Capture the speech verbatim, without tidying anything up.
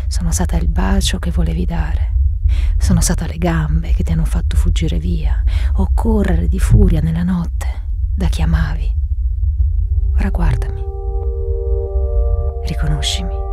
Sono stata il bacio che volevi dare. Sono stata le gambe che ti hanno fatto fuggire via o correre di furia nella notte da chi amavi. Ora guardami. Riconoscimi.